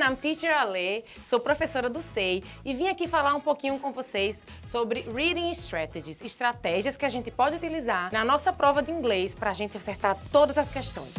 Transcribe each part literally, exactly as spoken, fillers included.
I'm Teacher Ale, sou professora do S E I e vim aqui falar um pouquinho com vocês sobre Reading Strategies, estratégias que a gente pode utilizar na nossa prova de inglês para a gente acertar todas as questões.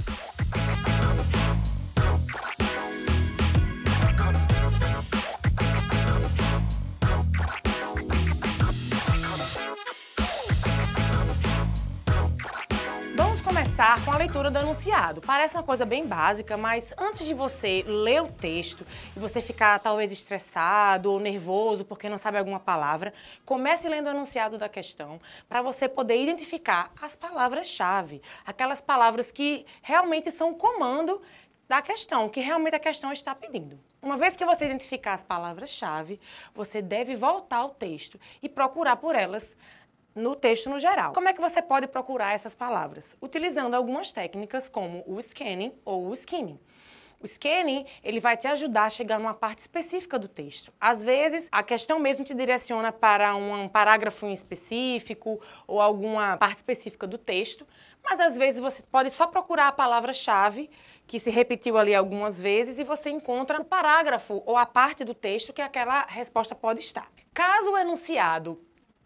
Começar com a leitura do enunciado. Parece uma coisa bem básica, mas antes de você ler o texto e você ficar talvez estressado ou nervoso porque não sabe alguma palavra, comece lendo o enunciado da questão para você poder identificar as palavras-chave, aquelas palavras que realmente são o comando da questão, que realmente a questão está pedindo. Uma vez que você identificar as palavras-chave, você deve voltar ao texto e procurar por elas no texto no geral. Como é que você pode procurar essas palavras? Utilizando algumas técnicas como o scanning ou o skimming. O scanning, ele vai te ajudar a chegar numa parte específica do texto. Às vezes, a questão mesmo te direciona para um parágrafo em específico ou alguma parte específica do texto, mas às vezes você pode só procurar a palavra-chave que se repetiu ali algumas vezes e você encontra o parágrafo ou a parte do texto que aquela resposta pode estar. Caso o enunciado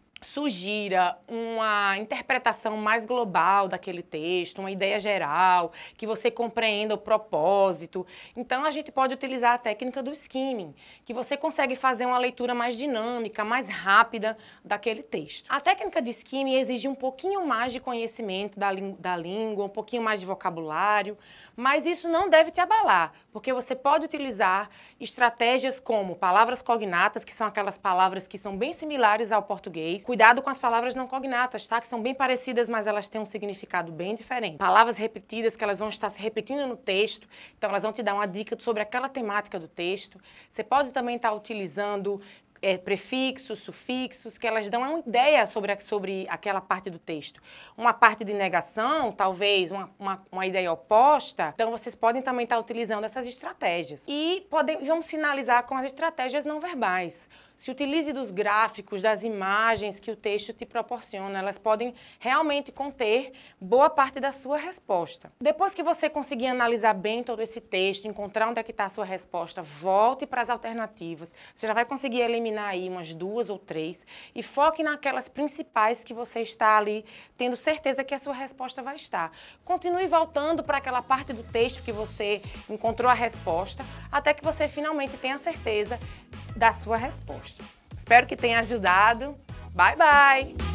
sugira uma interpretação mais global daquele texto, uma ideia geral, que você compreenda o propósito. Então, a gente pode utilizar a técnica do skimming, que você consegue fazer uma leitura mais dinâmica, mais rápida daquele texto. A técnica de skimming exige um pouquinho mais de conhecimento da, da língua, um pouquinho mais de vocabulário, mas isso não deve te abalar, porque você pode utilizar estratégias como palavras cognatas, que são aquelas palavras que são bem similares ao português. Cuidado com as palavras não cognatas, tá? Que são bem parecidas, mas elas têm um significado bem diferente. Palavras repetidas, que elas vão estar se repetindo no texto, então elas vão te dar uma dica sobre aquela temática do texto. Você pode também estar utilizando É, prefixos, sufixos, que elas dão uma ideia sobre, a, sobre aquela parte do texto. Uma parte de negação, talvez, uma, uma, uma ideia oposta, então vocês podem também estar utilizando essas estratégias. E podem, vamos finalizar com as estratégias não verbais. Se utilize dos gráficos, das imagens que o texto te proporciona, elas podem realmente conter boa parte da sua resposta. Depois que você conseguir analisar bem todo esse texto, encontrar onde é que está a sua resposta, volte para as alternativas. Você já vai conseguir eliminar aí umas duas ou três e foque naquelas principais que você está ali tendo certeza que a sua resposta vai estar. Continue voltando para aquela parte do texto que você encontrou a resposta, até que você finalmente tenha certeza da sua resposta. Espero que tenha ajudado. Bye, bye!